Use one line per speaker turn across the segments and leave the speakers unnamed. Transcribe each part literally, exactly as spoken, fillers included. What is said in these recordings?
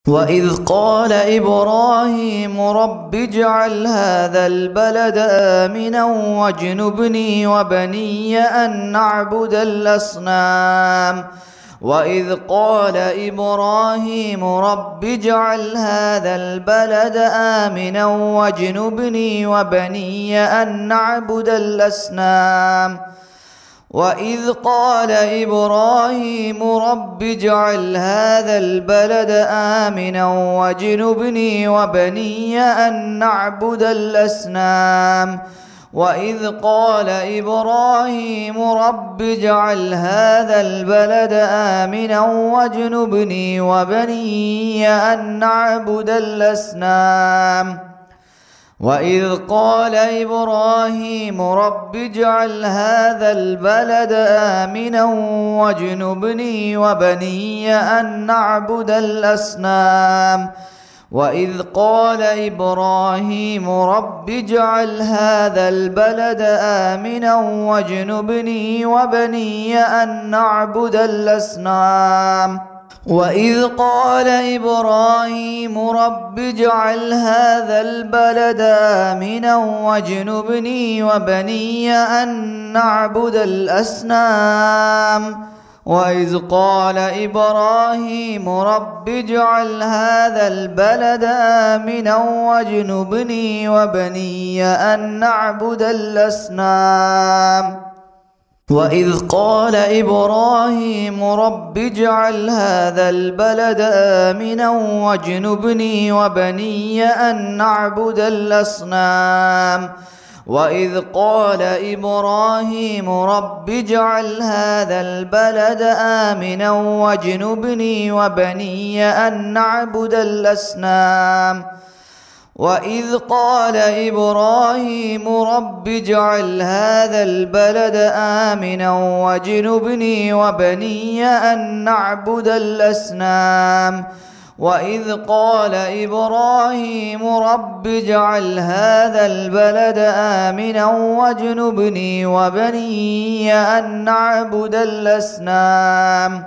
وإذ قال إبراهيم رب اجعل هذا البلد آمنا واجنبني وبني أن نعبد الأصنام وإذ قال إبراهيم رب اجعل هذا البلد آمنا واجنبني وبني أن نعبد الأصنام وإذ قال إبراهيم رب اجعل هذا البلد آمنا واجنبني وبني أن نعبد الأصنام وإذ قال إبراهيم رب اجعل هذا البلد آمنا واجنبني وبني أن نعبد الأصنام وإذ قال إبراهيم رب اجعل هذا البلد آمنا واجنبني وبني أن نعبد الأصنام وإذ قال إبراهيم رب اجعل هذا البلد آمنا واجنبني وبني أن نعبد الأصنام وإذ قال إبراهيم رب اجعل هذا البلد آمنا واجنبني وبني أن نعبد الأصنام وإذ قال إبراهيم رب اجعل هذا البلد آمنا واجنبني وبني أن نعبد الأصنام وإذ قال إبراهيم رب اجعل هذا البلد آمنا واجنبني وبني أن نعبد الأصنام وإذ قال إبراهيم رب اجعل هذا البلد آمنا واجنبني وبني أن نعبد الأصنام وإذ قال إبراهيم رب اجعل هذا البلد آمنا واجنبني وبني أن نعبد الأصنام وإذ قال إبراهيم رب اجعل هذا البلد آمنا واجنبني وبني أن نعبد الأصنام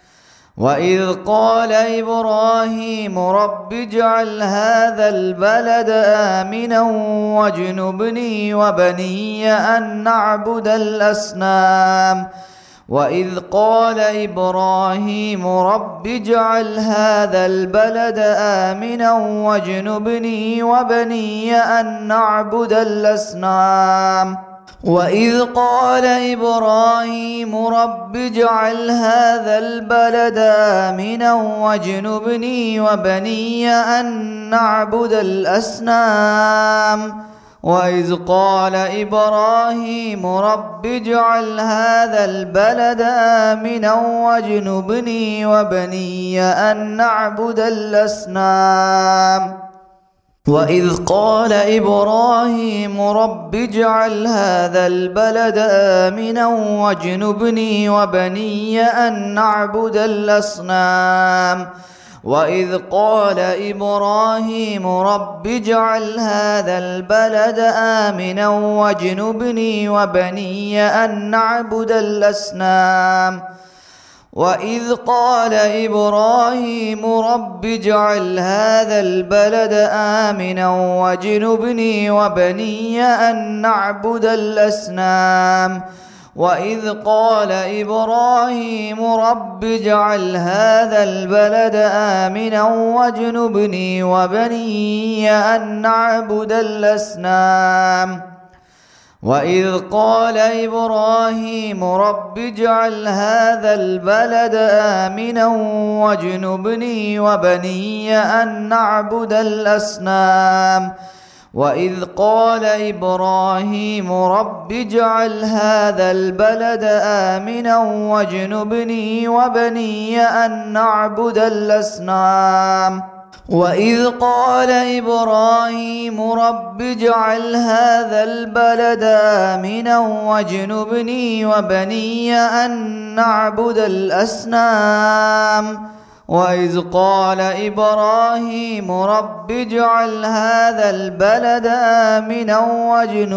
وإذ قال إبراهيم رب اجعل هذا البلد آمنا واجنبني وبني أن نعبد الأصنام وإذ قال إبراهيم رب اجعل هذا البلد آمنا واجنبني وبني أن نعبد الأصنام وإذ قال إبراهيم رب اجعل هذا البلد آمنا واجنبني وبني أن نعبد الأصنام وإذ قال إبراهيم رب اجعل هذا البلد آمنا واجنبني وبني أن نعبد الأصنام وإذ قال إبراهيم رب اجعل هذا البلد آمنا واجنبني وبني أن نعبد الأصنام وإذ قال إبراهيم رب اجعل هذا البلد آمنا واجنبني وبني أن نعبد الأصنام وإذ قال إبراهيم رب اجعل هذا البلد آمنا واجنبني وبني أن نعبد الأصنام وإذ قال إبراهيم رب اجعل هذا البلد آمنا واجنبني وبني أن نعبد الأصنام وإذ قال إبراهيم رب اجعل هذا البلد آمنا واجنبني وبني أن نعبد الأصنام وإذ قال إبراهيم رب اجعل هذا البلد آمنا واجنبني وبني أن نعبد الأصنام وإذ قال إبراهيم رب اجعل هذا البلد آمنا واجنبني وبني أن نعبد الأصنام وإذ قال إبراهيم رب اجعل هذا البلد آمنا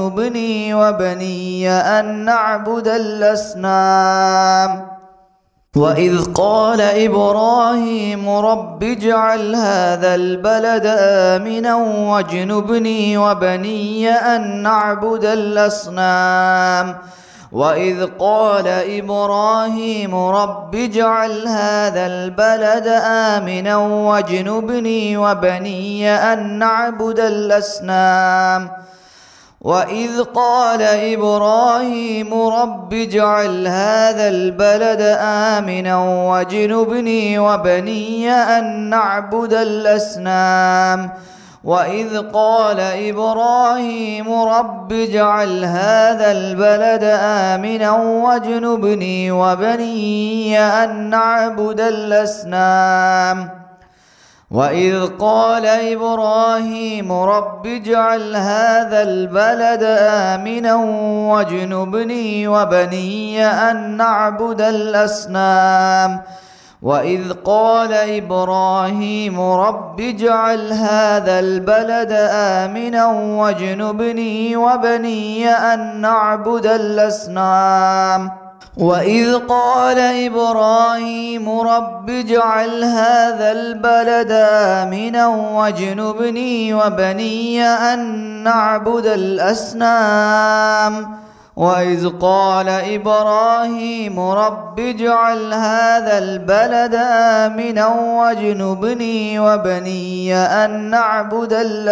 واجنبني وبني أن نعبد الأصنام وإذ قال إبراهيم رب اجعل هذا البلد آمنا واجنبني وبني أن نعبد الأصنام وإذ قال إبراهيم رب اجعل هذا البلد آمنا واجنبني وبني أن نعبد الأصنام وإذ قال إبراهيم رب اجعل هذا البلد آمنا واجنبني وبني أن نعبد الأصنام وإذ قال إبراهيم رب اجعل هذا البلد آمنا واجنبني وبني أن نعبد الأصنام وإذ قال إبراهيم رب اجعل هذا البلد آمنا واجنبني وبني أن نعبد الأصنام وإذ قال إبراهيم رب اجعل هذا البلد آمنا واجنبني وبني أن نعبد الأصنام وإذ قال إبراهيم رب اجعل هذا البلد آمنا واجنبني وبني أن نعبد الأصنام وإذ قال إبراهيم رب اجعل هذا البلد آمنا واجنبني وبني أن نعبد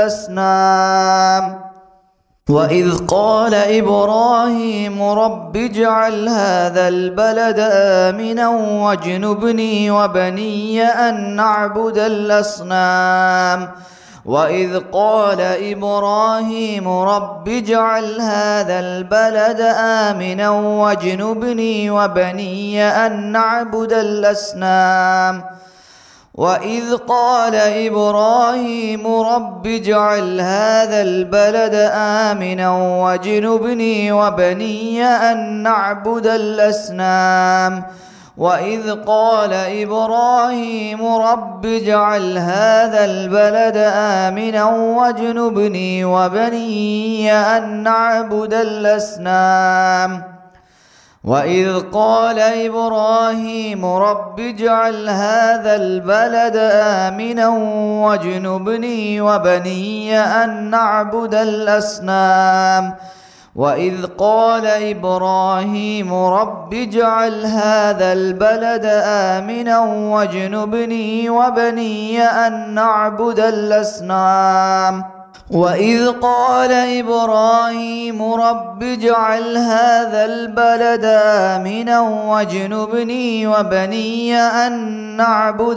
الأصنام وإذ قال إبراهيم رب اجعل هذا البلد آمنا واجنبني وبني أن نعبد الأصنام وإذ قال إبراهيم رب اجعل هذا البلد آمنا واجنبني وبني أن نعبد الأصنام وإذ قال إبراهيم رب اجعل هذا البلد آمنا واجنبني وبني أن نعبد الأصنام وإذ قال إبراهيم رب اجعل هذا البلد آمنا واجنبني وبني أن نعبد الأصنام وإذ قال إبراهيم رب اجعل هذا البلد آمنا واجنبني وبني أن نعبد الأصنام وإذ قال إبراهيم رب اجعل هذا البلد آمنا واجنبني وبني أن نعبد الأصنام وإذ قال إبراهيم رب اجعل هذا البلد آمنا واجنبني وبني أن نعبد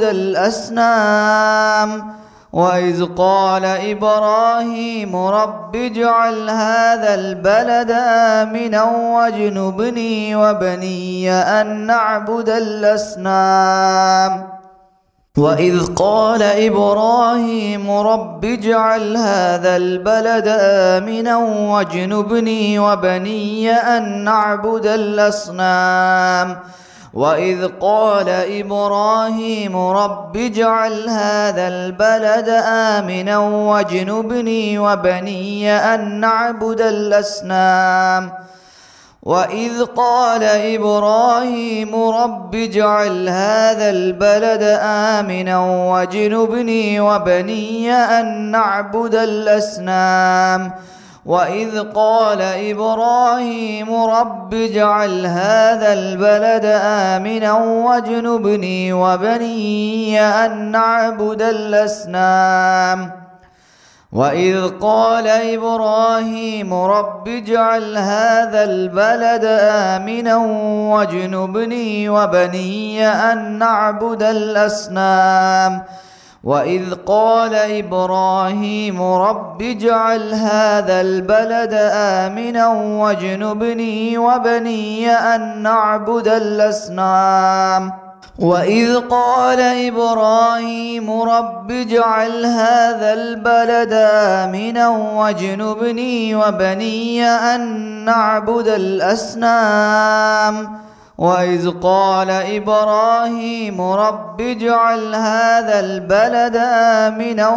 الأصنام وإذ قال إبراهيم رب اجعل هذا البلد آمنا واجنبني وبني أن نعبد الأصنام وإذ قال إبراهيم رب اجعل هذا البلد آمنا واجنبني وبني أن نعبد الأصنام وإذ قال إبراهيم رب اجعل هذا البلد آمنا واجنبني وبني أن نعبد الأصنام وإذ قال إبراهيم رب اجعل هذا البلد آمنا واجنبني وبني أن نعبد الأصنام وإذ قال إبراهيم رب اجعل هذا البلد آمنا واجنبني وبني أن نعبد الأصنام وإذ قال إبراهيم رب اجعل هذا البلد آمنا واجنبني وبني أن نعبد الأصنام وإذ قال إبراهيم رب اجعل هذا البلد آمنا واجنبني وبني أن نعبد الأصنام وإذ قال إبراهيم رب اجعل هذا البلد آمنا واجنبني وبني أن نعبد الأصنام وإذ قال إبراهيم رب اجعل هذا البلد آمنا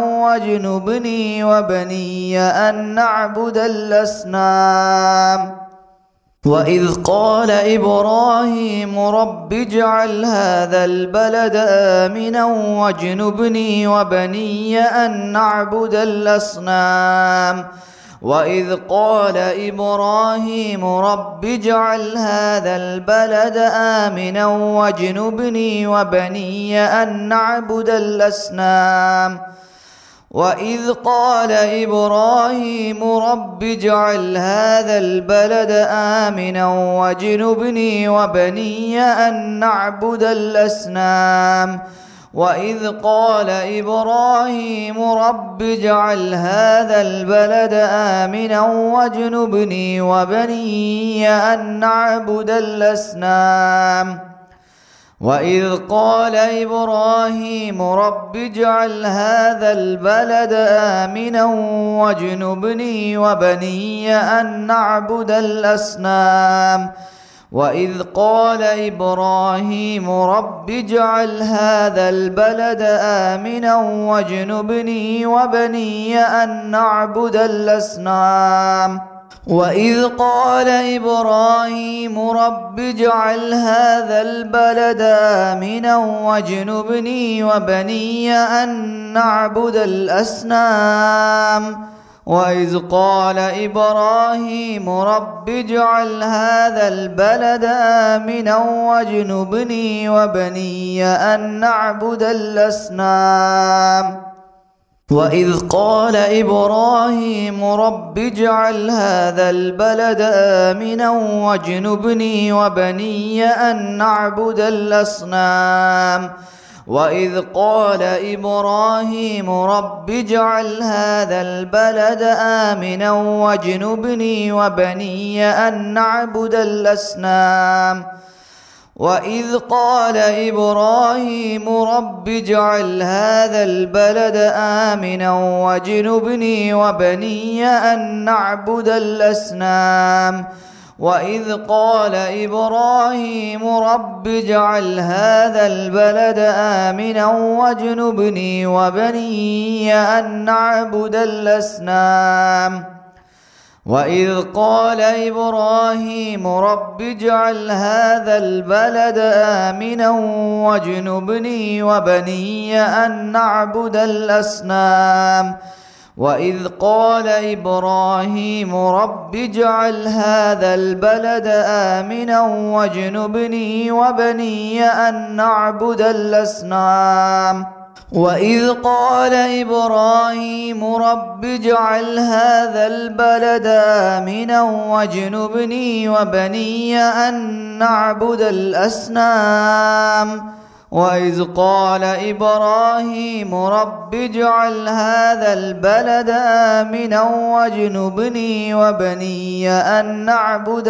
واجنبني وبني أن نعبد الأصنام وإذ قال إبراهيم رب اجعل هذا البلد آمنا واجنبني وبني أن نعبد الأصنام وإذ قال إبراهيم رب اجعل هذا البلد آمنا واجنبني وبني أن نعبد الأصنام وإذ قال إبراهيم رب اجعل هذا البلد آمنا واجنبني وبني أن نعبد الأصنام وإذ قال إبراهيم رب اجعل هذا البلد آمنا واجنبني وبني أن نعبد الأصنام وإذ قال إبراهيم رب اجعل هذا البلد آمنا واجنبني وبني أن نعبد الأصنام وإذ قال إبراهيم رب اجعل هذا البلد آمنا واجنبني وبني أن نعبد الأصنام وإذ قال إبراهيم رب اجعل هذا البلد آمنا واجنبني وبني أن نعبد الأصنام وإذ قال إبراهيم رب اجعل هذا البلد آمنا واجنبني وبني أن نعبد الأصنام وإذ قال إبراهيم رب اجعل هذا البلد آمنا واجنبني وبني أن نعبد الأصنام وإذ قال إبراهيم رب اجعل هذا البلد آمنا واجنبني وبني أن نعبد الأصنام وإذ قال إبراهيم رب اجعل هذا البلد آمنا واجنبني وبني أن نعبد الأصنام وإذ قال إبراهيم رب اجعل هذا البلد آمنا واجنبني وبني أن نعبد الأصنام وإذ قال إبراهيم رب اجعل هذا البلد آمنا واجنبني وبني أن نعبد الأصنام وإذ قال إبراهيم رب اجعل هذا البلد آمنا واجنبني وبني أن نعبد الأصنام وإذ قال إبراهيم رب اجعل هذا البلد آمنا واجنبني وبني أن نعبد الأصنام وإذ قال إبراهيم رب اجعل هذا البلد آمنا واجنبني وبني أن نعبد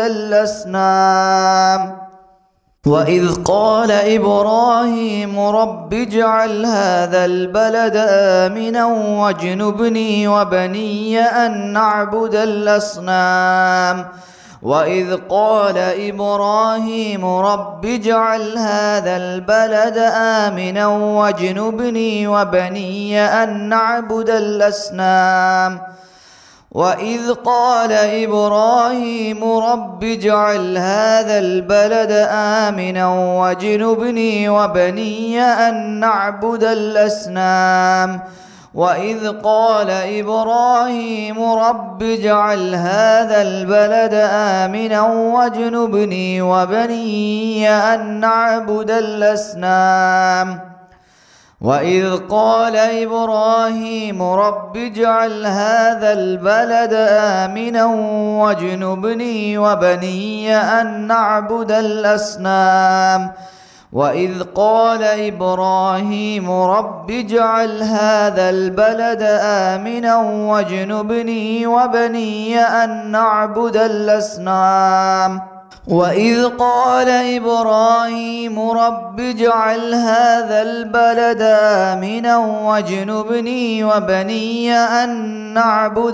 الأصنام وإذ قال إبراهيم رب اجعل هذا البلد آمنا واجنبني وبني أن نعبد الأصنام وإذ قال إبراهيم رب اجعل هذا البلد آمنا واجنبني وبني أن نعبد الأصنام وإذ قال إبراهيم رب اجعل هذا البلد آمنا واجنبني وبني أن نعبد الأصنام وإذ قال إبراهيم رب اجعل هذا البلد آمنا واجنبني وبني أن نعبد الأصنام وإذ قال إبراهيم رب اجعل هذا البلد آمنا واجنبني وبني أن نعبد الأصنام وإذ قال إبراهيم رب اجعل هذا البلد آمنا واجنبني وبني أن نعبد الأصنام وإذ قال إبراهيم رب اجعل هذا البلد آمنا واجنبني وبني أن نعبد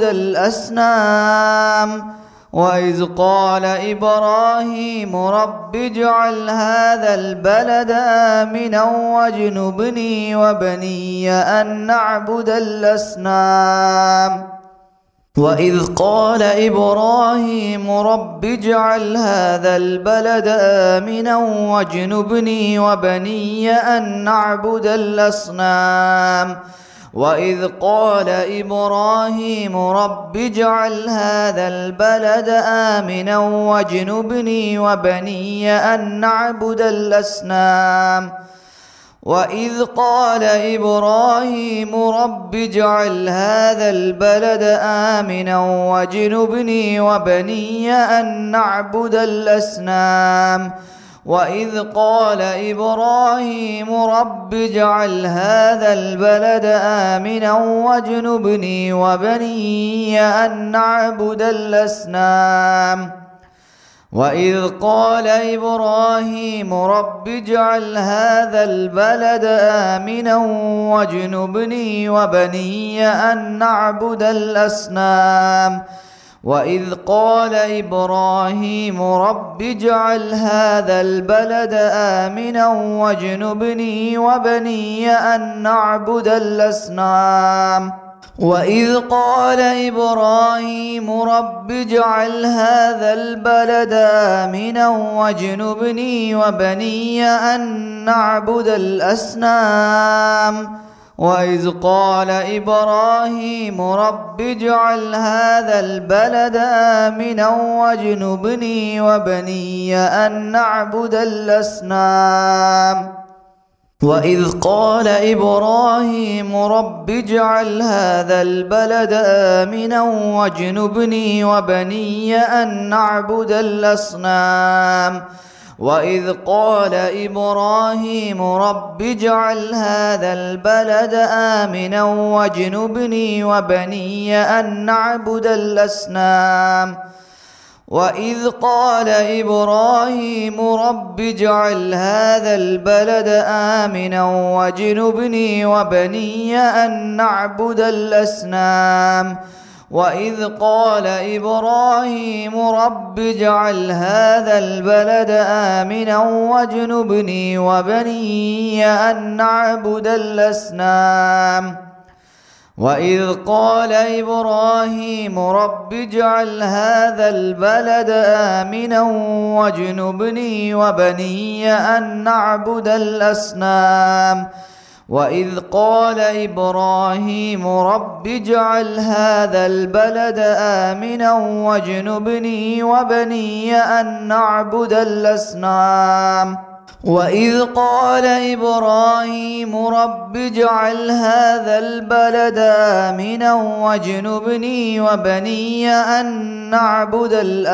الأصنام وإذ قال إبراهيم رب اجعل هذا البلد آمنا واجنبني وبني أن نعبد الأصنام وإذ قال إبراهيم رب اجعل هذا البلد آمنا واجنبني وبني أن نعبد الأصنام وإذ قال إبراهيم رب اجعل هذا البلد آمنا واجنبني وبني أن نعبد الأصنام وإذ قال إبراهيم رب اجعل هذا البلد آمنا واجنبني وبني أن نعبد الأصنام وإذ قال إبراهيم رب اجعل هذا البلد آمنا واجنبني وبني أن نعبد الأصنام وإذ قال إبراهيم رب اجعل هذا البلد آمنا واجنبني وبني أن نعبد الأصنام وإذ قال إبراهيم رب اجعل هذا البلد آمنا واجنبني وبني أن نعبد الأصنام وإذ قال إبراهيم رب اجعل هذا البلد آمنا واجنبني وبني أن نعبد الأصنام وإذ قال إبراهيم رب اجعل هذا البلد آمنا واجنبني وبني أن نعبد الأصنام وإذ قال إبراهيم رب اجعل هذا البلد آمنا واجنبني وبني أن نعبد الأصنام وإذ قال إبراهيم رب اجعل هذا البلد آمنا واجنبني وبني أن نعبد الأصنام وإذ قال إبراهيم رب اجعل هذا البلد آمنا واجنبني وبني أن نعبد الأصنام وإذ قال إبراهيم رب اجعل هذا البلد آمنا واجنبني وبني أن نعبد الأصنام وإذ قال إبراهيم رب اجعل هذا البلد آمنا واجنبني وبني أن نعبد الأصنام وإذ قال إبراهيم رب اجعل هذا البلد آمنا واجنبني وبني أن نعبد الأصنام وإذ قال إبراهيم رب اجعل هذا البلد آمنا واجنبني وبني أن نعبد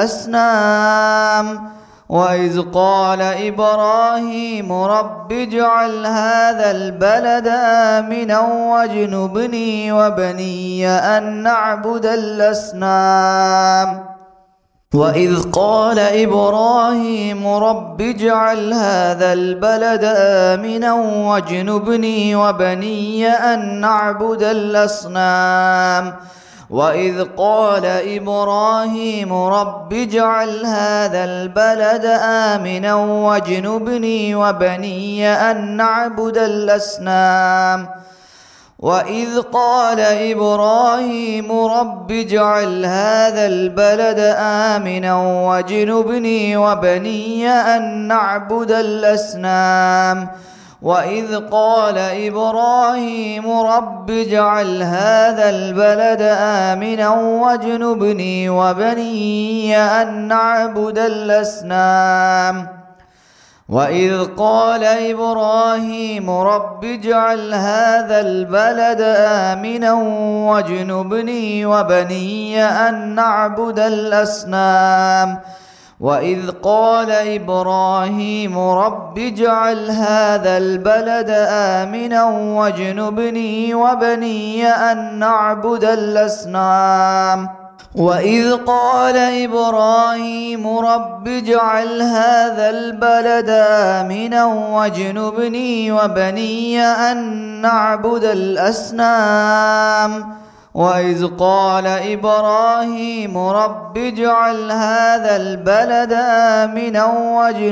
الأصنام وإذ قال إبراهيم رب اجعل هذا البلد آمنا واجنبني وبني أن نعبد الأصنام وإذ قال إبراهيم رب اجعل هذا البلد آمنا واجنبني وبني أن نعبد الأصنام وإذ قال إبراهيم رب اجعل هذا البلد آمنا واجنبني وبني أن نعبد الأصنام وإذ قال إبراهيم رب اجعل هذا البلد آمنا واجنبني وبني أن نعبد الأصنام وإذ قال إبراهيم رب اجعل هذا البلد آمنا واجنبني وبني أن نعبد الأصنام وإذ قال إبراهيم رب اجعل هذا البلد آمنا واجنبني وبني أن نعبد الأصنام وإذ قال إبراهيم رب اجعل هذا البلد آمنا واجنبني وبني أن نعبد الأصنام وإذ قال إبراهيم رب اجعل هذا البلد آمنا واجنبني وبني أن نعبد الأصنام وإذ قال إبراهيم رب اجعل هذا البلد آمنا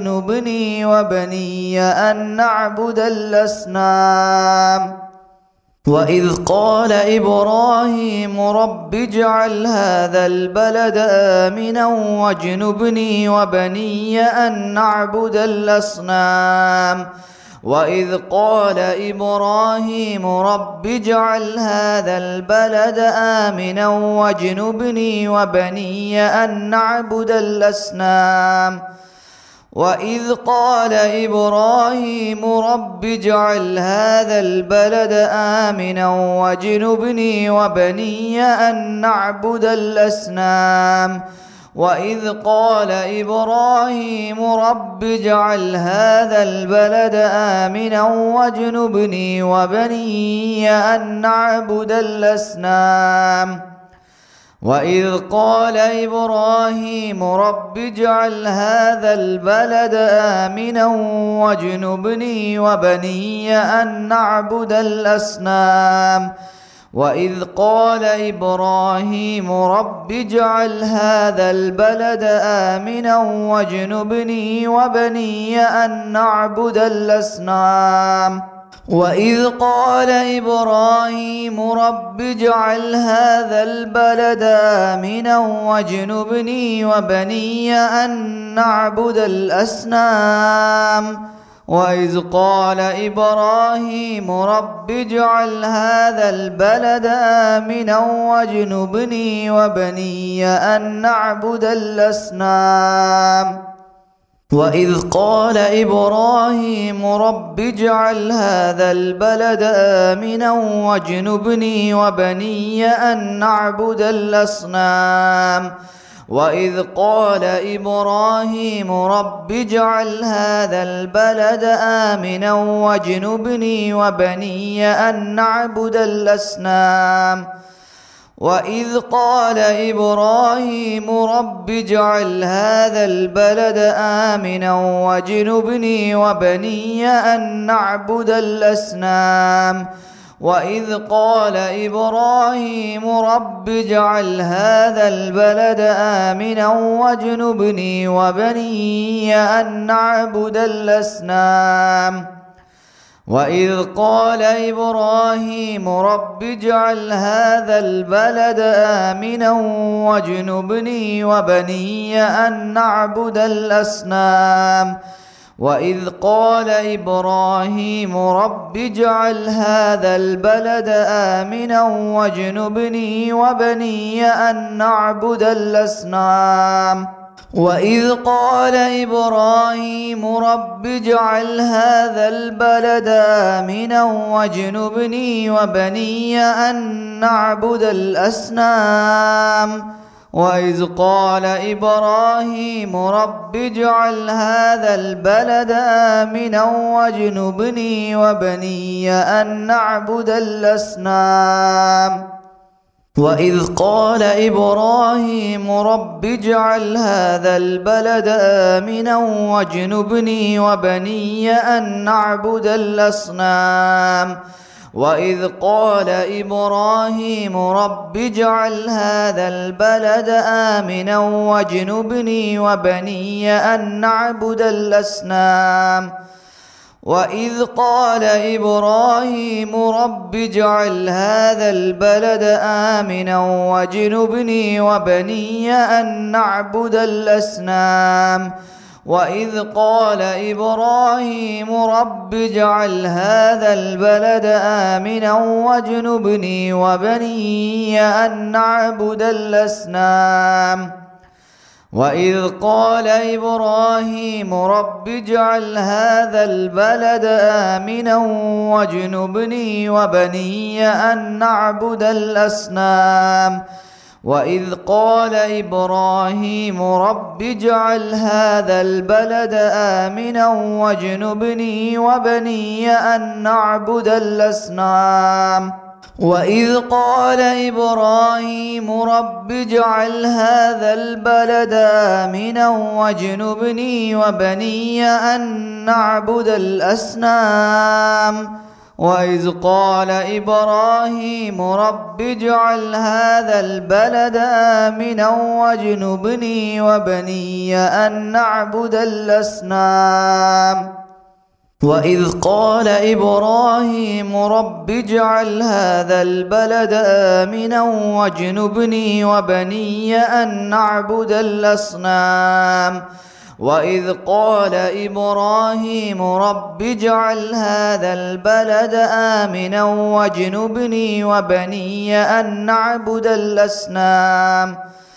واجنبني وبني أن نعبد الأصنام وإذ قال إبراهيم رب اجعل هذا البلد آمنا واجنبني وبني أن نعبد الأصنام وإذ قال إبراهيم رب اجعل هذا البلد آمنا واجنبني وبني أن نعبد الأصنام وإذ قال إبراهيم رب اجعل هذا البلد آمنا واجنبني وبني أن نعبد الأصنام وإذ قال إبراهيم رب اجعل هذا البلد آمنا واجنبني وبني أن نعبد الأصنام وإذ قال إبراهيم رب اجعل هذا البلد آمنا واجنبني وبني أن نعبد الأصنام وإذ قال إبراهيم رب اجعل هذا البلد آمنا واجنبني وبني أن نعبد الأصنام وإذ قال إبراهيم رب اجعل هذا البلد آمنا واجنبني وبني أن نعبد الأصنام وإذ قال إبراهيم رب اجعل هذا البلد آمنا واجنبني وبني أن نعبد الأصنام وإذ قال إبراهيم رب اجعل هذا البلد آمنا واجنبني وبني أن نعبد الأصنام وإذ قال إبراهيم رب اجعل هذا البلد آمنا واجنبني وبني أن نعبد الأصنام وإذ قال إبراهيم رب اجعل هذا البلد آمنا واجنبني وبني أن نعبد الأصنام وإذ قال إبراهيم رب اجعل هذا البلد آمنا واجنبني وبني أن نعبد الأصنام وإذ قال إبراهيم رب اجعل هذا البلد آمنا واجنبني وبني أن نعبد الأصنام وإذ قال إبراهيم رب اجعل هذا البلد آمنا واجنبني وبني أن نعبد الأصنام وإذ قال إبراهيم رب اجعل هذا البلد آمنا واجنبني وبني أن نعبد الأصنام وإذ قال إبراهيم رب اجعل هذا البلد آمنا واجنبني وبني أن نعبد الأصنام وإذ قال إبراهيم رب اجعل هذا البلد آمنا واجنبني وبني أن نعبد الأصنام وإذ قال إبراهيم رب اجعل هذا البلد آمنا واجنبني وبني أن نعبد الأصنام وإذ قال إبراهيم رب اجعل هذا البلد آمنا واجنبني وبني أن نعبد الأصنام وإذ قال إبراهيم رب اجعل هذا البلد آمنا واجنبني وبني أن نعبد الأصنام وإذ قال إبراهيم رب اجعل هذا البلد آمنا واجنبني وبني أن نعبد الأصنام وإذ قال إبراهيم رب اجعل هذا البلد آمنا واجنبني وبني أن نعبد الأصنام وإذ قال إبراهيم رب اجعل هذا البلد آمنا واجنبني وبني أن نعبد الأصنام وإذ قال إبراهيم رب اجعل هذا البلد آمنا واجنبني وبني أن نعبد الأصنام وإذ قال إبراهيم رب اجعل هذا البلد آمنا واجنبني وبني أن نعبد الأصنام وإذ قال إبراهيم رب اجعل هذا البلد آمنا واجنبني وبني أن نعبد الأصنام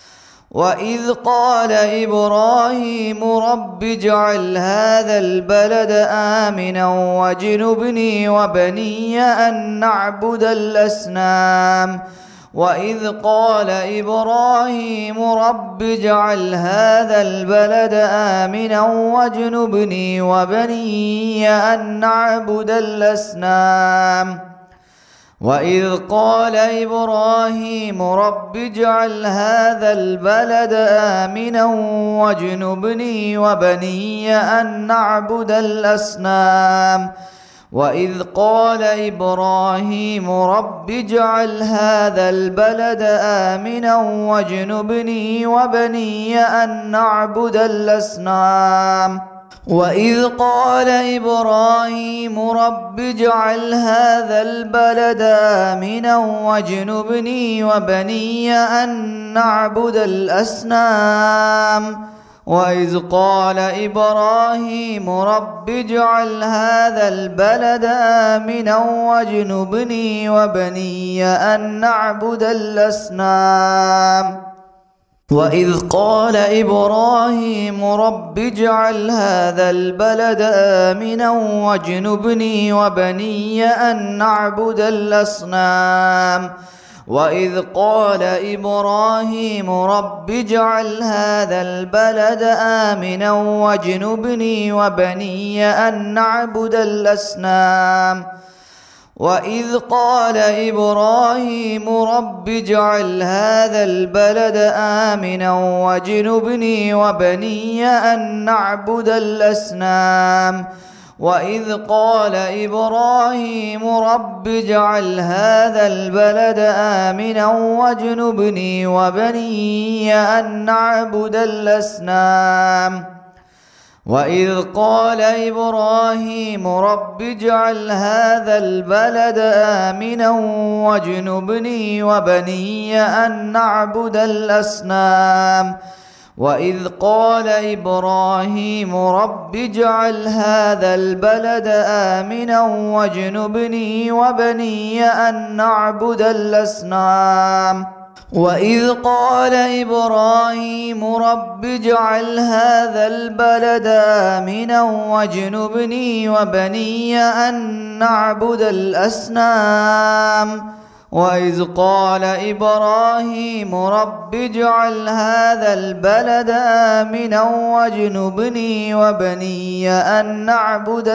وإذ قال إبراهيم رب اجعل هذا البلد آمنا واجنبني وبني أن نعبد الأصنام وإذ قال إبراهيم رب اجعل هذا البلد آمنا واجنبني وبني أن نعبد الأصنام وإذ قال إبراهيم رب اجعل هذا البلد آمنا واجنبني وبني أن نعبد الأصنام وإذ قال إبراهيم رب اجعل هذا البلد آمنا واجنبني وبني أن نعبد الأصنام وإذ قال إبراهيم رب اجعل هذا البلد آمنا واجنبني وبني أن نعبد الأصنام وإذ قال إبراهيم رب اجعل هذا البلد آمنا واجنبني وبني أن نعبد الأصنام وإذ قال إبراهيم رب اجعل هذا البلد آمنا واجنبني وبني أن نعبد الأصنام وإذ قال إبراهيم رب اجعل هذا البلد آمنا واجنبني وبني أن نعبد الأصنام وإذ قال إبراهيم رب اجعل هذا البلد آمنا واجنبني وبني أن نعبد الأصنام وإذ قال إبراهيم رب اجعل هذا البلد آمنا واجنبني وبني أن نعبد الأصنام وإذ قال إبراهيم رب اجعل هذا البلد آمنا واجنبني وبني أن نعبد الأصنام وإذ قال إبراهيم رب اجعل هذا البلد آمنا واجنبني وبني أن نعبد الأصنام وإذ قال إبراهيم رب اجعل هذا البلد آمنا واجنبني وبني أن نعبد الأصنام وإذ قال إبراهيم رب اجعل هذا البلد آمنا واجنبني وبني أن نعبد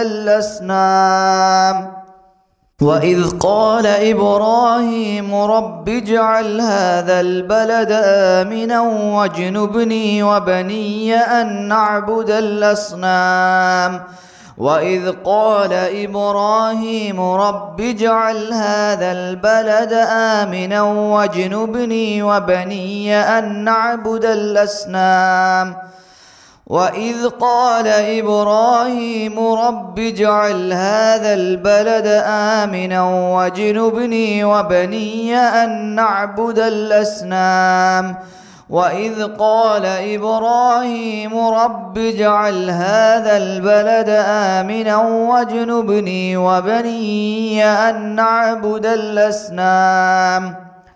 الأصنام وإذ قال إبراهيم رب اجعل هذا البلد آمنا واجنبني وبني أن نعبد الأصنام وإذ قال إبراهيم رب اجعل هذا البلد آمنا واجنبني وبني أن نعبد الأصنام وإذ قال إبراهيم رب اجعل هذا البلد آمنا واجنبني وبني أن نعبد الأصنام وإذ قال إبراهيم رب اجعل هذا البلد آمنا واجنبني وبني أن نعبد الأصنام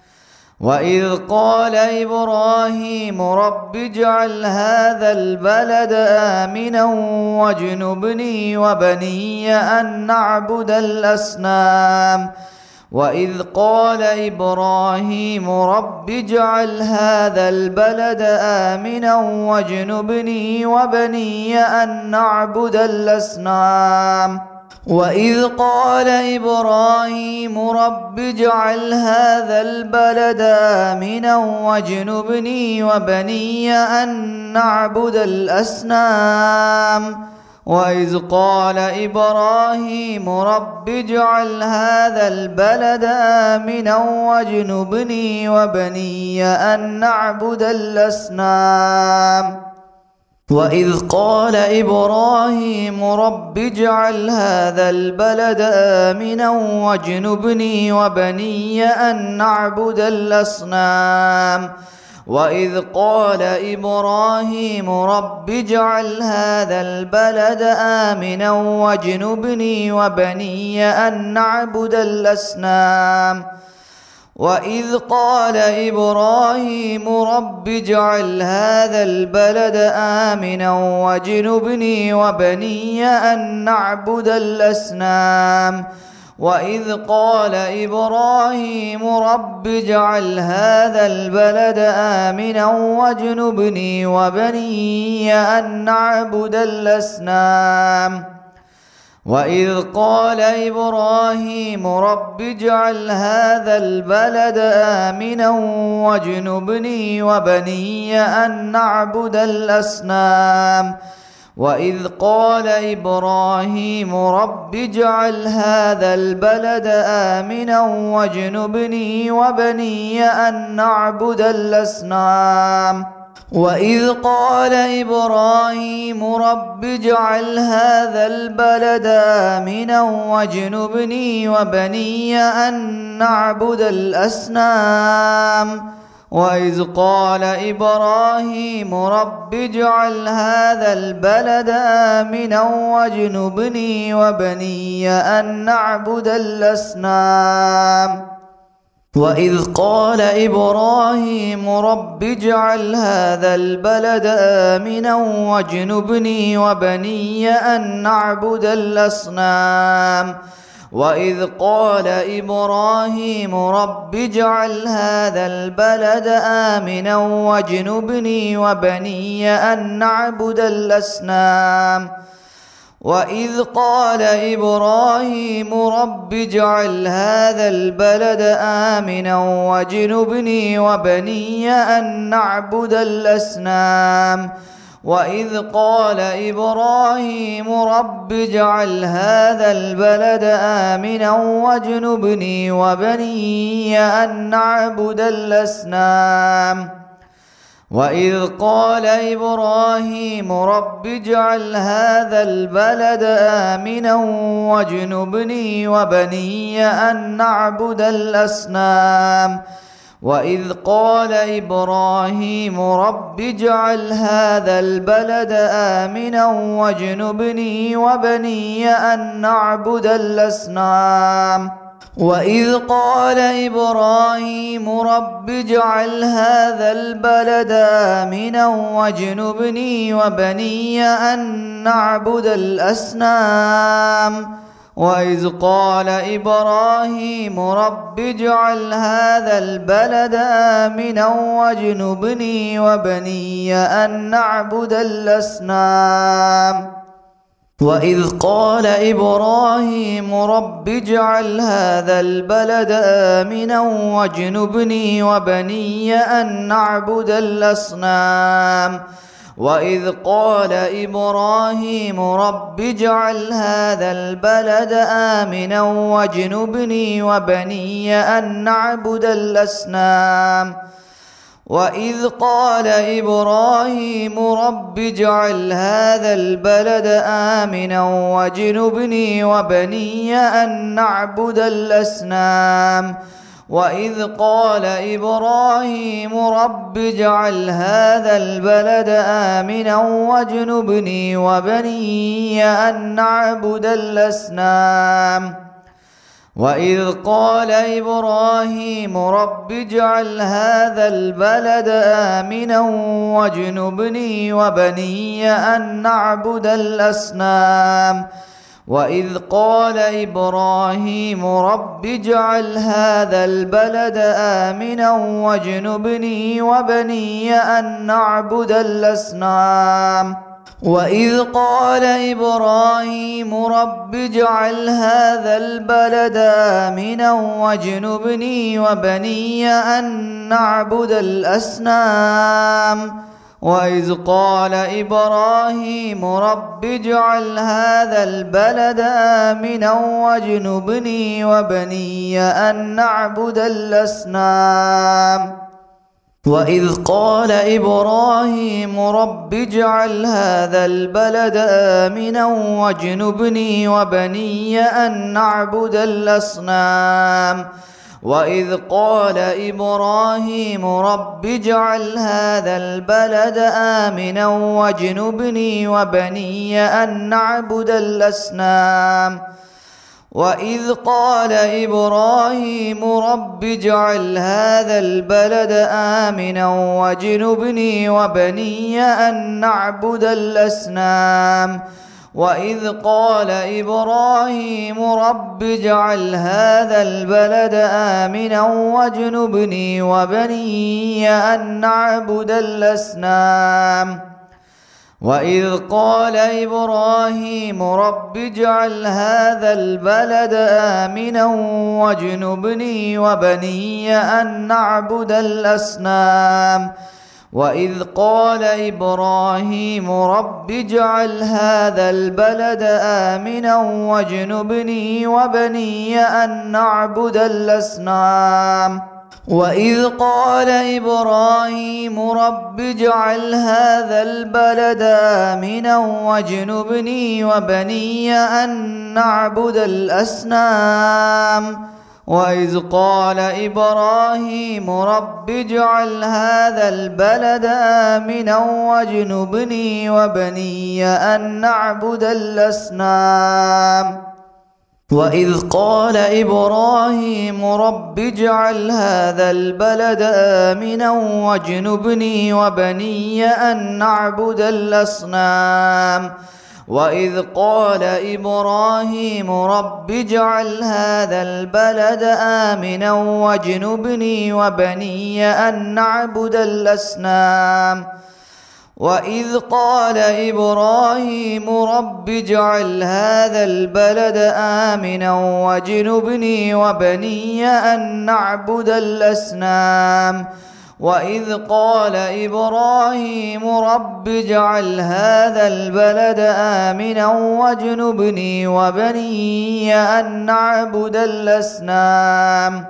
وإذ قال إبراهيم رب اجعل هذا البلد آمنا واجنبني وبني أن نعبد الأصنام وإذ قال إبراهيم رب اجعل هذا البلد آمنا واجنبني وبني أن نعبد الأصنام وإذ قال إبراهيم رب اجعل هذا البلد آمنا واجنبني وبني أن نعبد الأصنام وإذ قال إبراهيم رب اجعل هذا البلد آمنا واجنبني وبني أن نعبد الأصنام وإذ قال إبراهيم رب اجعل هذا البلد آمنا واجنبني وبني أن نعبد الأصنام وإذ قال إبراهيم رب اجعل هذا البلد آمنا واجنبني وبني أن نعبد الأصنام وإذ قال إبراهيم رب اجعل هذا البلد آمنا واجنبني وبني أن نعبد الأصنام وإذ قال إبراهيم رب اجعل هذا البلد آمنا واجنبني وبني أن نعبد الأصنام وإذ قال إبراهيم رب اجعل هذا البلد آمنا واجنبني وبني أن نعبد الأصنام وإذ قال إبراهيم رب اجعل هذا البلد آمنا واجنبني وبني أن نعبد الأصنام وإذ قال إبراهيم رب اجعل هذا البلد آمنا واجنبني وبني أن نعبد الأصنام وإذ قال إبراهيم رب اجعل هذا البلد آمنا واجنبني وبني أن نعبد الأصنام وإذ قال إبراهيم رب اجعل هذا البلد آمنا واجنبني وبني أن نعبد الأصنام وإذ قال إبراهيم رب اجعل هذا البلد آمنا واجنبني وبني أن نعبد الأصنام وإذ قال إبراهيم رب اجعل هذا البلد آمنا واجنبني وبني أن نعبد الأصنام وإذ قال إبراهيم رب اجعل هذا البلد آمنا واجنبني وبني أن نعبد الأصنام وإذ قال إبراهيم رب اجعل هذا البلد آمنا واجنبني وبني أن نعبد الأصنام وإذ قال إبراهيم رب اجعل هذا البلد آمنا واجنبني وبني أن نعبد الأصنام وإذ قال إبراهيم رب اجعل هذا البلد آمنا واجنبني وبني أن نعبد الأصنام وإذ قال إبراهيم رب اجعل هذا البلد آمنا واجنبني وبني أن نعبد الأصنام وإذ قال إبراهيم رب اجعل هذا البلد آمنا واجنبني وبني أن نعبد الأصنام وإذ قال إبراهيم رب اجعل هذا البلد آمنا واجنبني وبني أن نعبد الأصنام وإذ قال إبراهيم رب اجعل هذا البلد آمنا واجنبني وبني أن نعبد الأصنام وإذ قال إبراهيم رب اجعل هذا البلد آمنا واجنبني وبني أن نعبد الأصنام وإذ قال إبراهيم رب اجعل هذا البلد آمنا واجنبني وبني أن نعبد الأصنام وإذ قال إبراهيم رب اجعل هذا البلد آمنا واجنبني وبني أن نعبد الأصنام وإذ قال إبراهيم رب اجعل هذا البلد آمنا واجنبني وبني أن نعبد الأصنام وإذ قال إبراهيم رب اجعل هذا البلد آمنا واجنبني وبني أن نعبد الأصنام وإذ قال إبراهيم رب اجعل هذا البلد آمنا واجنبني وبني أن نعبد الأصنام وإذ قال إبراهيم رب اجعل هذا البلد آمنا واجنبني وبني أن نعبد الأصنام وإذ قال إبراهيم رب اجعل هذا البلد آمنا واجنبني وبني أن نعبد الأصنام وإذ قال إبراهيم رب اجعل هذا البلد آمنا واجنبني وبني أن نعبد الأصنام وإذ قال إبراهيم رب اجعل هذا البلد آمنا واجنبني وبني أن نعبد الأصنام وإذ قال إبراهيم رب اجعل هذا البلد آمنا واجنبني وبني أن نعبد الأصنام وإذ قال إبراهيم رب اجعل هذا البلد آمنا واجنبني وبني أن نعبد الأصنام وإذ قال إبراهيم رب اجعل هذا البلد آمنا واجنبني وبني أن نعبد الأصنام وإذ قال إبراهيم رب اجعل هذا البلد آمنا واجنبني وبني أن نعبد الأصنام وإذ قال إبراهيم رب اجعل هذا البلد آمنا واجنبني وبني أن نعبد الأصنام وإذ قال إبراهيم رب اجعل هذا البلد آمنا واجنبني وبني أن نعبد الأصنام وإذ قال إبراهيم رب اجعل هذا البلد آمنا واجنبني وبني أن نعبد الأصنام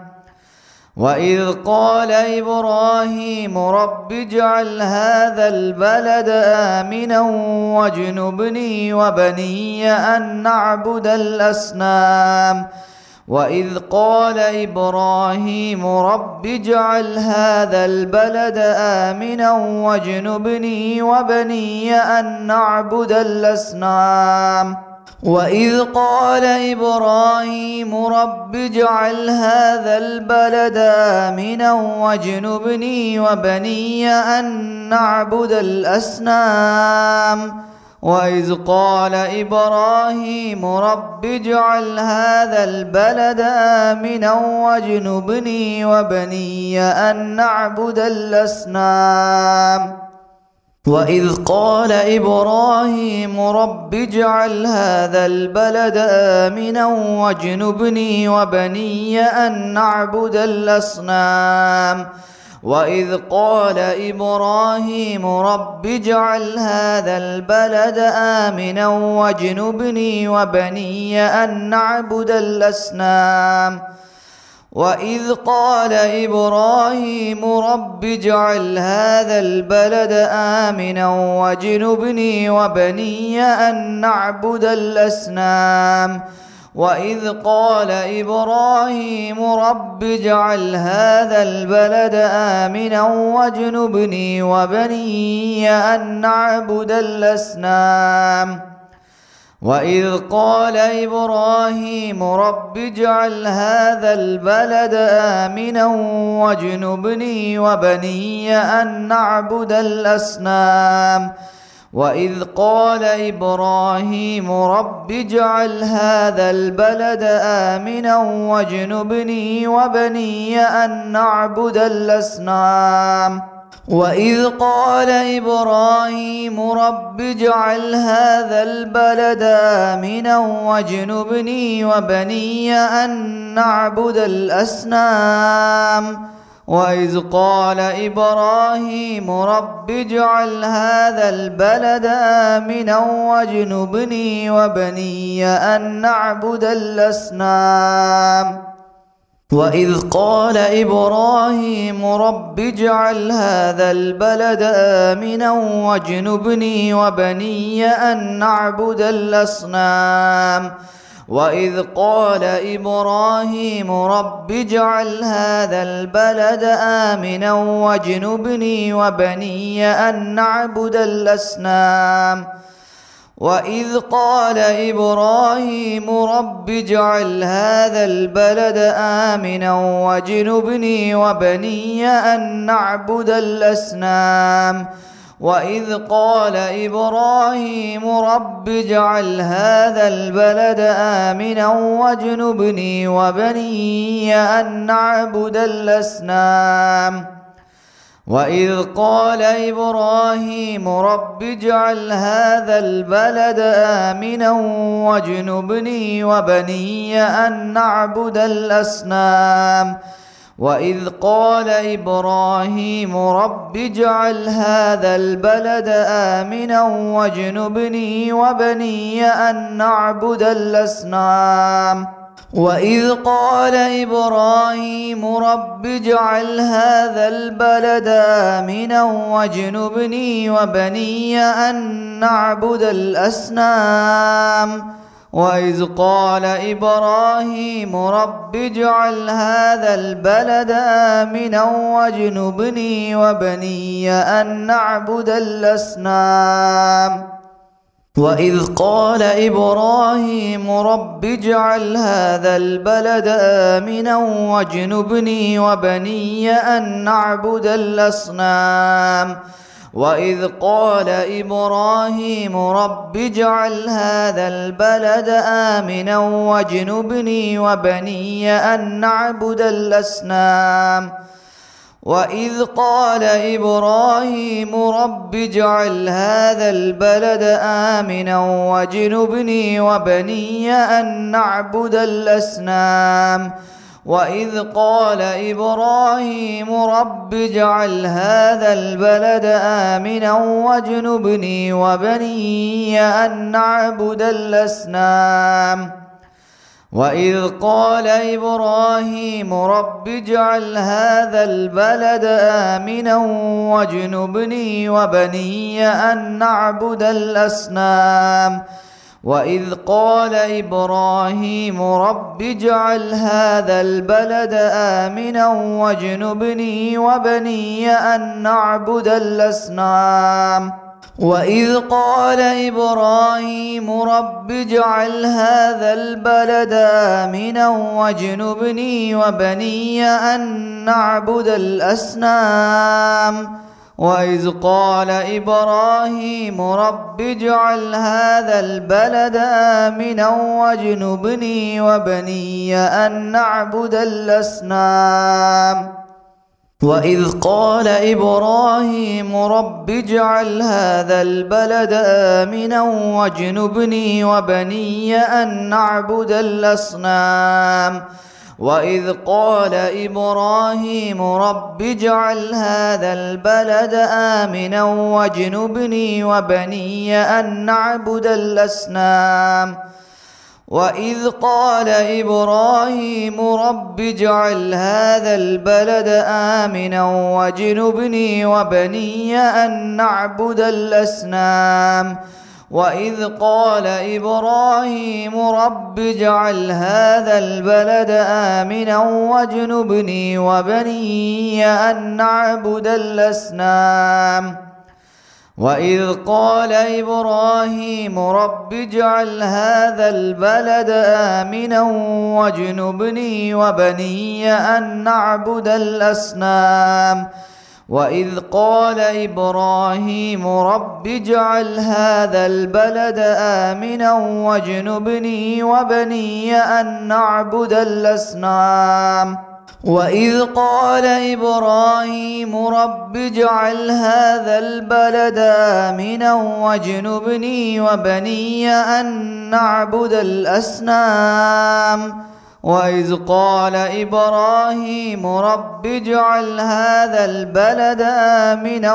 وإذ قال إبراهيم رب اجعل هذا البلد آمنا واجنبني وبني أن نعبد الأصنام وإذ قال إبراهيم رب اجعل هذا البلد آمنا واجنبني وبني أن نعبد الأصنام وإذ قال إبراهيم رب اجعل هذا البلد آمنا واجنبني وبني أن نعبد الأصنام وإذ قال إبراهيم رب اجعل هذا البلد آمنا واجنبني وبني أن نعبد الأصنام وإذ قال إبراهيم رب اجعل هذا البلد آمنا واجنبني وبني أن نعبد الأصنام وإذ قال إبراهيم رب اجعل هذا البلد آمنا واجنبني وبني أن نعبد الأصنام وإذ قال إبراهيم رب اجعل هذا البلد آمنا واجنبني وبني أن نعبد الأصنام وإذ قال إبراهيم رب اجعل هذا البلد آمنا واجنبني وبني أن نعبد الأصنام وإذ قال إبراهيم رب اجعل هذا البلد آمنا واجنبني وبني أن نعبد الأصنام وإذ قال إبراهيم رب اجعل هذا البلد آمنا واجنبني وبني أن نعبد الأصنام وإذ قال إبراهيم رب اجعل هذا البلد آمنا واجنبني وبني أن نعبد الأصنام وإذ قال إبراهيم رب اجعل هذا البلد آمنا واجنبني وبني أن نعبد الأصنام وإذ قال إبراهيم رب اجعل هذا البلد آمنا واجنبني وبني أن نعبد الأصنام وإذ قال إبراهيم رب اجعل هذا البلد آمنا واجنبني وبني أن نعبد الأصنام وإذ قال إبراهيم رب اجعل هذا البلد آمنا واجنبني وبني أن نعبد الأصنام وإذ قال إبراهيم رب اجعل هذا البلد آمنا واجنبني وبني أن نعبد الأصنام وإذ قال إبراهيم رب اجعل هذا البلد آمنا واجنبني وبني أن نعبد الأصنام وإذ قال إبراهيم رب اجعل هذا البلد آمنا واجنبني وبني أن نعبد الأصنام وإذ قال إبراهيم رب اجعل هذا البلد آمنا واجنبني وبني أن نعبد الأصنام وإذ قال إبراهيم رب اجعل هذا البلد آمنا واجنبني وبني أن نعبد الأصنام وإذ قال إبراهيم رب اجعل هذا البلد آمنا واجنبني وبني أن نعبد الأصنام وإذ قال إبراهيم رب اجعل هذا البلد آمنا واجنبني وبني أن نعبد الأصنام وإذ قال إبراهيم رب اجعل هذا البلد آمنا واجنبني وبني أن نعبد الأصنام وإذ قال إبراهيم رب اجعل هذا البلد آمنا واجنبني وبني أن نعبد الأصنام وإذ قال إبراهيم رب اجعل هذا البلد آمنا واجنبني وبني أن نعبد الأصنام وإذ قال إبراهيم رب اجعل هذا البلد آمنا واجنبني وبني أن نعبد الأصنام وإذ قال إبراهيم رب اجعل هذا البلد آمنا واجنبني وبني أن نعبد الأصنام وإذ قال إبراهيم رب اجعل هذا البلد آمنا واجنبني وبني أن نعبد الأصنام وإذ قال إبراهيم رب اجعل هذا البلد آمنا واجنبني وبني أن نعبد الأصنام وإذ قال إبراهيم رب اجعل هذا البلد آمنا واجنبني وبني أن نعبد الأصنام وإذ قال إبراهيم رب اجعل هذا البلد آمنا واجنبني وبني أن نعبد الأصنام وإذ قال إبراهيم رب اجعل هذا البلد آمنا واجنبني وبني أن نعبد الأصنام وإذ قال إبراهيم رب اجعل هذا البلد آمنا واجنبني وبني أن نعبد الأصنام وإذ قال إبراهيم رب اجعل هذا البلد آمنا واجنبني وبني أن نعبد الأصنام وإذ قال إبراهيم رب اجعل هذا البلد آمنا واجنبني وبني أن نعبد الأصنام وإذ قال إبراهيم رب اجعل هذا البلد آمنا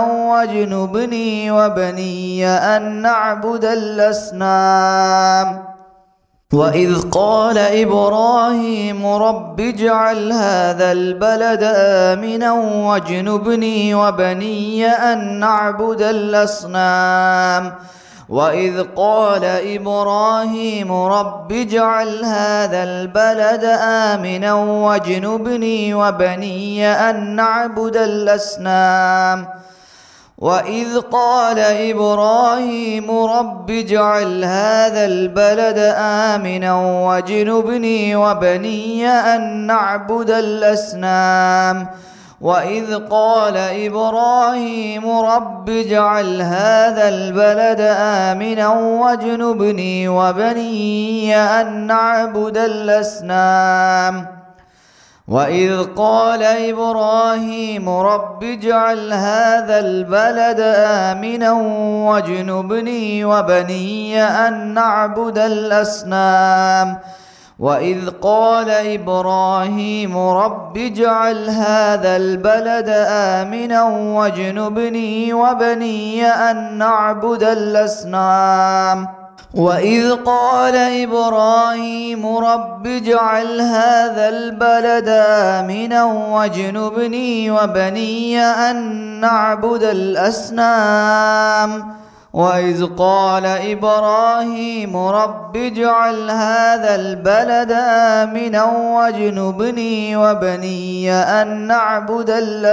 واجنبني وبني أن نعبد الأصنام وإذ قال إبراهيم رب اجعل هذا البلد آمنا واجنبني وبني أن نعبد الأصنام وإذ قال إبراهيم رب اجعل هذا البلد آمنا واجنبني وبني أن نعبد الأصنام وإذ قال إبراهيم رب اجعل هذا البلد آمنا واجنبني وبني أن نعبد الأصنام وإذ قال إبراهيم رب اجعل هذا البلد آمنا واجنبني وبني أن نعبد الأصنام وإذ قال إبراهيم رب اجعل هذا البلد آمنا واجنبني وبني أن نعبد الأصنام وإذ قال إبراهيم رب اجعل هذا البلد آمنا واجنبني وبني أن نعبد الأصنام وإذ قال إبراهيم رب اجعل هذا البلد آمنا واجنبني وبني أن نعبد الأصنام وإذ قال إبراهيم رب اجعل هذا البلد آمنا واجنبني وبني أن نعبد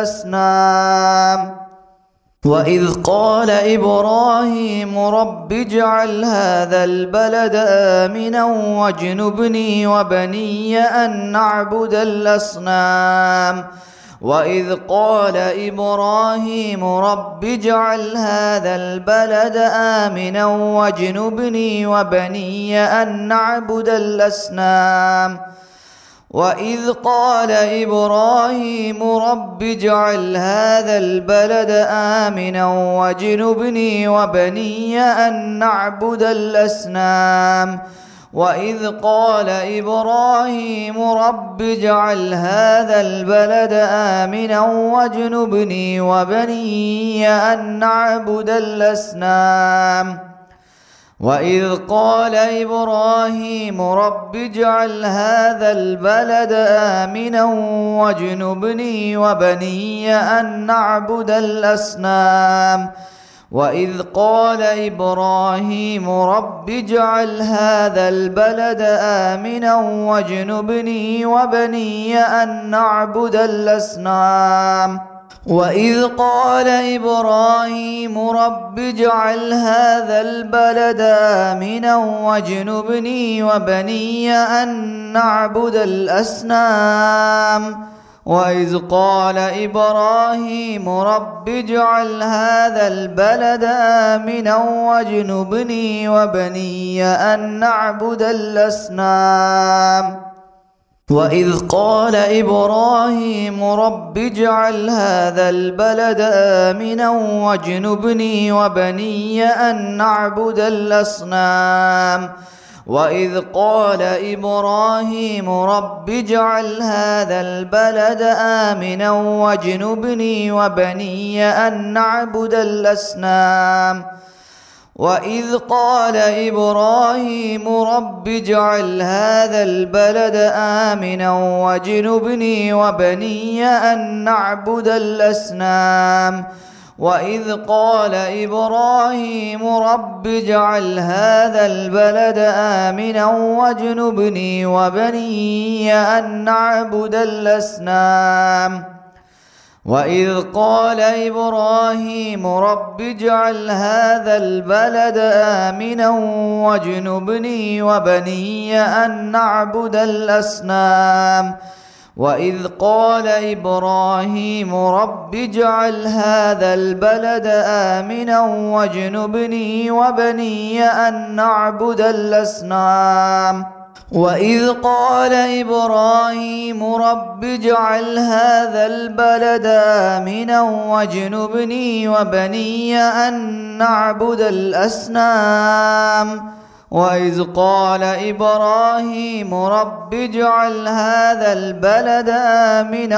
الأصنام وإذ قال إبراهيم رب اجعل هذا البلد آمنا واجنبني وبني أن نعبد الأصنام وإذ قال إبراهيم رب اجعل هذا البلد آمنا واجنبني وبني أن نعبد الأصنام وإذ قال إبراهيم رب اجعل هذا البلد آمنا واجنبني وبني أن نعبد الأصنام وإذ قال إبراهيم رب اجعل هذا البلد آمنا واجنبني وبني أن نعبد الأصنام وإذ قال إبراهيم رب اجعل هذا البلد آمنا واجنبني وبني أن نعبد الأصنام وإذ قال إبراهيم رب اجعل هذا البلد آمنا واجنبني وبني أن نعبد الأصنام وإذ قال إبراهيم رب اجعل هذا البلد آمنا واجنبني وبني أن نعبد الأصنام وإذ قال إبراهيم رب اجعل هذا البلد آمنا واجنبني وبني أن نعبد الأصنام وإذ قال إبراهيم رب اجعل هذا البلد آمنا واجنبني وبني أن نعبد الأصنام وإذ قال إبراهيم رب اجعل هذا البلد آمنا واجنبني وبني أن نعبد الأصنام وإذ قال إبراهيم رب اجعل هذا البلد آمنا واجنبني وبني أن نعبد الأصنام وإذ قال إبراهيم رب اجعل هذا البلد آمنا واجنبني وبني أن نعبد الأصنام وإذ قال إبراهيم رب اجعل هذا البلد آمنا واجنبني وبني أن نعبد الأصنام وإذ قال إبراهيم رب اجعل هذا البلد آمنا واجنبني وبني أن نعبد الأصنام وإذ قال إبراهيم رب اجعل هذا البلد آمنا واجنبني وبني أن نعبد الأصنام وإذ قال إبراهيم رب اجعل هذا البلد آمنا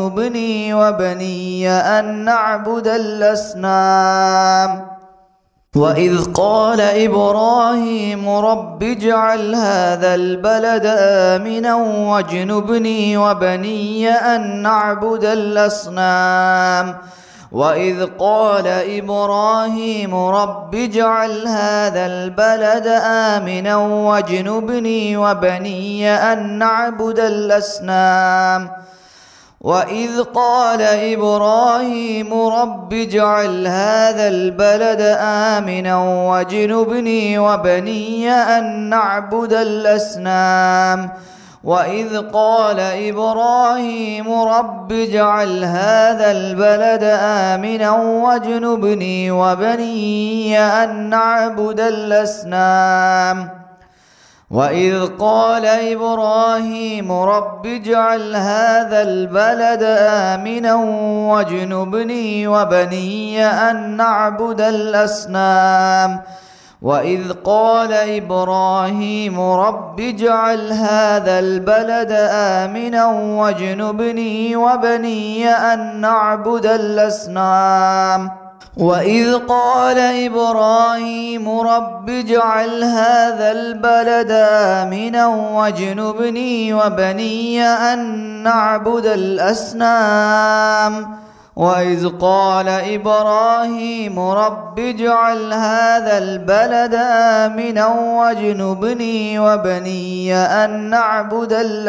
واجنبني وبني أن نعبد الأصنام وإذ قال إبراهيم رب اجعل هذا البلد آمنا واجنبني وبني أن نعبد الأصنام وإذ قال إبراهيم رب اجعل هذا البلد آمنا واجنبني وبني أن نعبد الأصنام وإذ قال إبراهيم رب اجعل هذا البلد آمنا واجنبني وبني أن نعبد الأصنام وإذ قال إبراهيم رب اجعل هذا البلد آمنا واجنبني وبني أن نعبد الأصنام وإذ قال إبراهيم رب اجعل هذا البلد آمنا واجنبني وبني أن نعبد الأصنام وإذ قال إبراهيم رب اجعل هذا البلد آمنا واجنبني وبني أن نعبد الأصنام وإذ قال إبراهيم رب اجعل هذا البلد آمنا واجنبني وبني أن نعبد الأصنام وإذ قال إبراهيم رب اجعل هذا البلد آمنا واجنبني وبني أن نعبد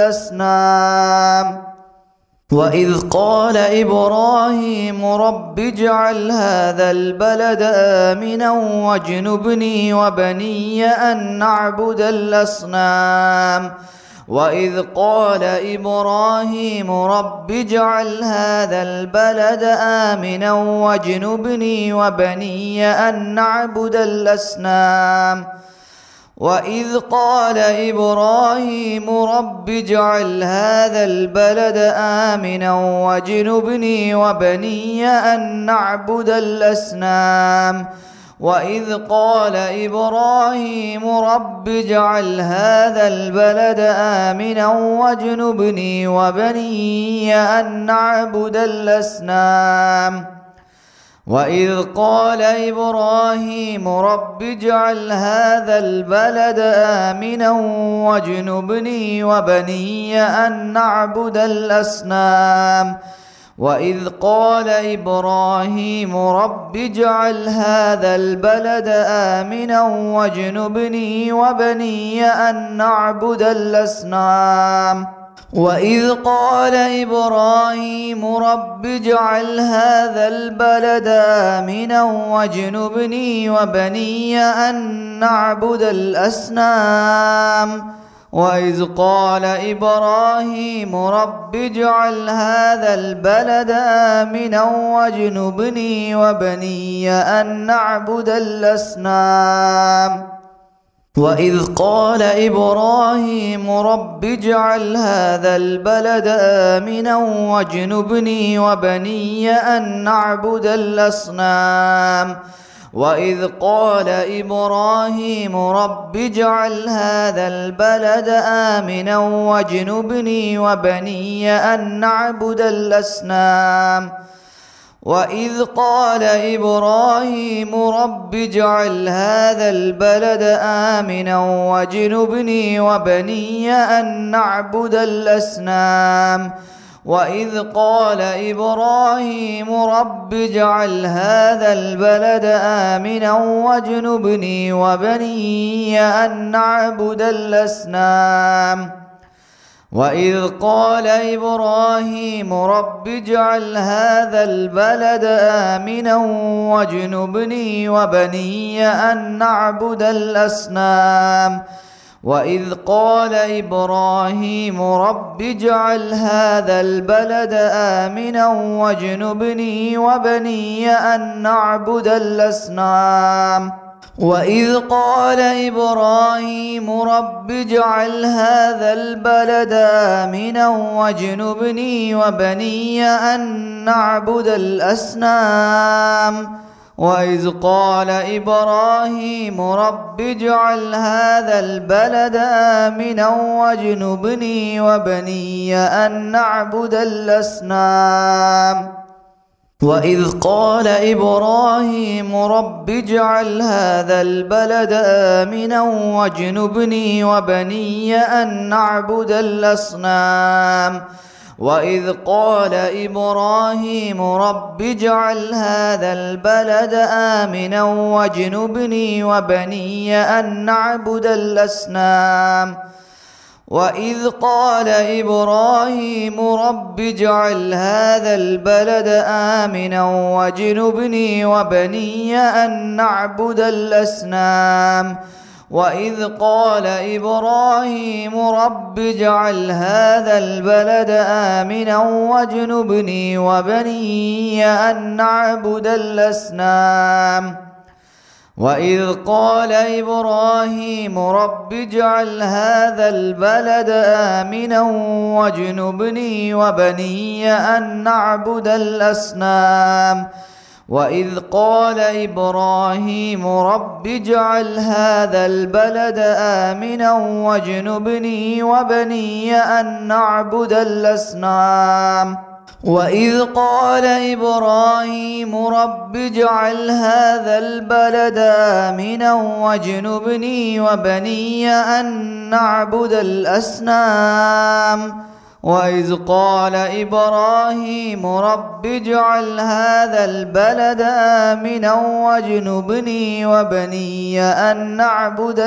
الأصنام وإذ قال إبراهيم رب اجعل هذا البلد آمنا واجنبني وبني أن نعبد الأصنام وإذ قال إبراهيم رب اجعل هذا البلد آمنا واجنبني وبني أن نعبد الأصنام وإذ قال إبراهيم رب اجعل هذا البلد آمنا واجنبني وبني أن نعبد الأصنام وإذ قال إبراهيم رب اجعل هذا البلد آمنا واجنبني وبني أن نعبد الأصنام وإذ قال إبراهيم رب اجعل هذا البلد آمنا واجنبني وبني أن نعبد الأصنام وإذ قال إبراهيم رب اجعل هذا البلد آمنا واجنبني وبني أن نعبد الأصنام وإذ قال إبراهيم رب اجعل هذا البلد آمنا واجنبني وبني أن نعبد الأصنام وإذ قال إبراهيم رب اجعل هذا البلد آمنا واجنبني وبني أن نعبد الأصنام وإذ قال إبراهيم رب اجعل هذا البلد آمنا واجنبني وبني أن نعبد الأصنام وإذ قال إبراهيم رب اجعل هذا البلد آمنا واجنبني وبني أن نعبد الأصنام وإذ قال إبراهيم رب اجعل هذا البلد آمنا واجنبني وبني أن نعبد الأصنام وإذ قال إبراهيم رب اجعل هذا البلد آمنا واجنبني وبني أن نعبد الأصنام وإذ قال إبراهيم رب اجعل هذا البلد آمنا واجنبني وبني أن نعبد الأصنام وإذ قال إبراهيم رب اجعل هذا البلد آمنا واجنبني وبني أن نعبد الأصنام وإذ قال إبراهيم رب اجعل هذا البلد آمنا واجنبني وبني أن نعبد الأصنام وإذ قال إبراهيم رب اجعل هذا البلد آمنا واجنبني وبني أن نعبد الأصنام وإذ قال إبراهيم رب اجعل هذا البلد آمنا واجنبني وبني أن نعبد الأصنام وإذ قال إبراهيم رب اجعل هذا البلد آمنا واجنبني وبني أن نعبد الأصنام وإذ قال إبراهيم رب اجعل هذا البلد آمنا واجنبني وبني أن نعبد الأصنام وإذ قال إبراهيم رب اجعل هذا البلد آمنا واجنبني وبني أن نعبد الأصنام وإذ قال إبراهيم رب اجعل هذا البلد آمنا واجنبني وبني أن نعبد الأصنام وإذ قال إبراهيم رب اجعل هذا البلد آمنا واجنبني وبني أن نعبد الأصنام وإذ قال إبراهيم رب اجعل هذا البلد آمنا واجنبني وبني أن نعبد الأصنام وإذ قال إبراهيم رب اجعل هذا البلد آمنا واجنبني وبني أن نعبد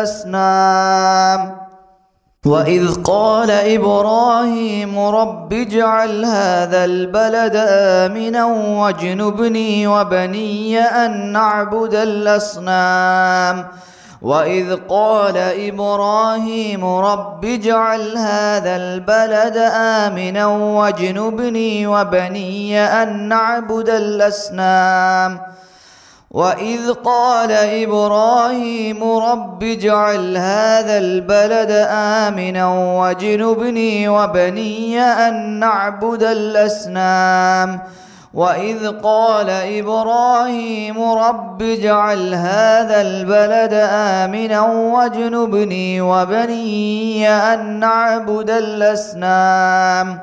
الأصنام وإذ قال إبراهيم رب اجعل هذا البلد آمنا واجنبني وبني أن نعبد الأصنام وإذ قال إبراهيم رب اجعل هذا البلد آمنا واجنبني وبني أن نعبد الأصنام وإذ قال إبراهيم رب اجعل هذا البلد آمنا واجنبني وبني أن نعبد الأصنام وإذ قال إبراهيم رب اجعل هذا البلد آمنا واجنبني وبني أن نعبد الأصنام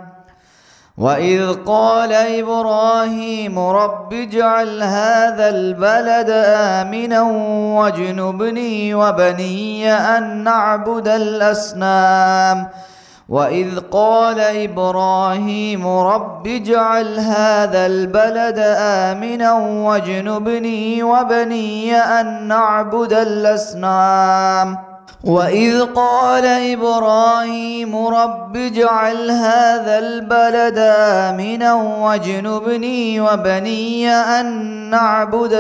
وإذ قال إبراهيم رب اجعل هذا البلد آمنا واجنبني وبني أن نعبد الأصنام وإذ قال إبراهيم رب اجعل هذا البلد آمنا واجنبني وبني أن نعبد الأصنام وإذ قال إبراهيم رب اجعل هذا البلد آمنا واجنبني وبني أن نعبد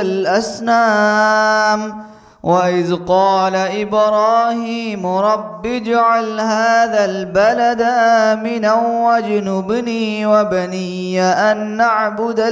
الأصنام وإذ قال إبراهيم رب اجعل هذا البلد آمنا واجنبني وبني أن نعبد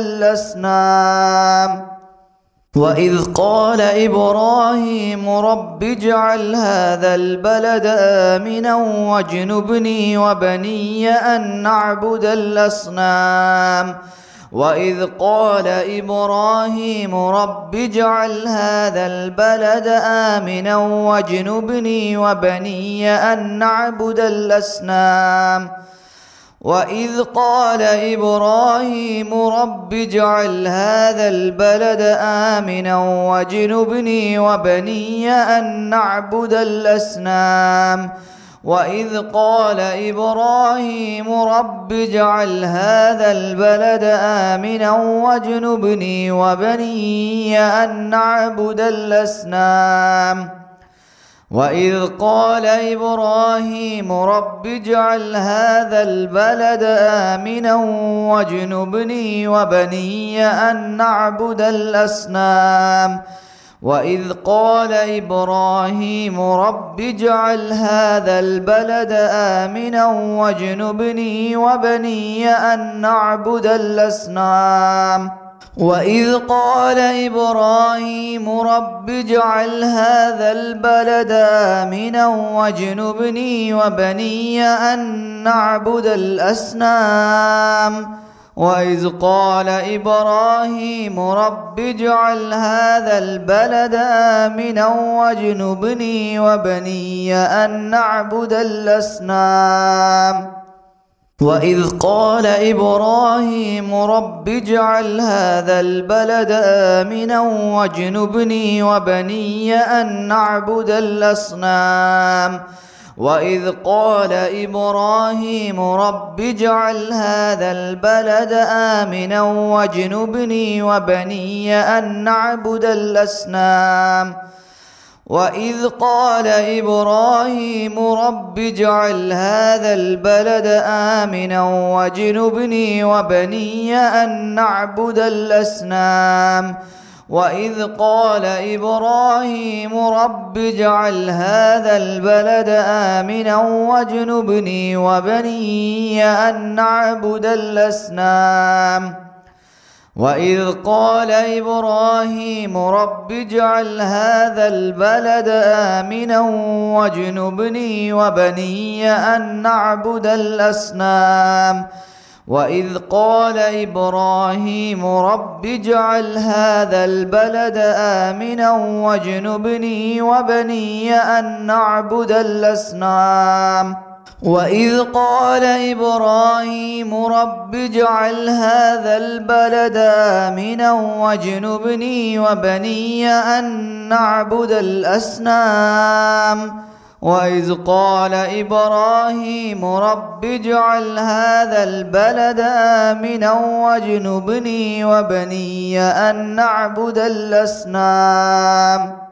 الأصنام وإذ قال إبراهيم رب اجعل هذا البلد آمنا واجنبني وبني أن نعبد الأصنام وإذ قال إبراهيم رب اجعل هذا البلد آمنا واجنبني وبني أن نعبد الأصنام وإذ قال إبراهيم رب اجعل هذا البلد آمنا واجنبني وبني أن نعبد الأصنام وإذ قال إبراهيم رب اجعل هذا البلد آمنا واجنبني وبني أن نعبد الأصنام وإذ قال إبراهيم رب اجعل هذا البلد آمنا واجنبني وبني أن نعبد الأصنام وإذ قال إبراهيم رب اجعل هذا البلد آمنا واجنبني وبني أن نعبد الأصنام وإذ قال إبراهيم رب اجعل هذا البلد آمنا واجنبني وبني أن نعبد الأصنام وإذ قال إبراهيم رب اجعل هذا البلد آمنا واجنبني وبني أن نعبد الأصنام وإذ قال إبراهيم رب اجعل هذا البلد آمنا واجنبني وبني أن نعبد الأصنام وإذ قال إبراهيم رب اجعل هذا البلد آمنا واجنبني وبني أن نعبد الأصنام وإذ قال إبراهيم رب اجعل هذا البلد آمنا واجنبني وبني أن نعبد الأصنام وإذ قال إبراهيم رب اجعل هذا البلد آمنا واجنبني وبني أن نعبد الأصنام وإذ قال إبراهيم رب اجعل هذا البلد آمنا واجنبني وبني أن نعبد الأصنام وإذ قال إبراهيم رب اجعل هذا البلد آمنا واجنبني وبني أن نعبد الأصنام وإذ قال إبراهيم رب اجعل هذا البلد آمنا واجنبني وبني أن نعبد الأصنام وإذ قال إبراهيم رب اجعل هذا البلد آمنا واجنبني وبني أن نعبد الأصنام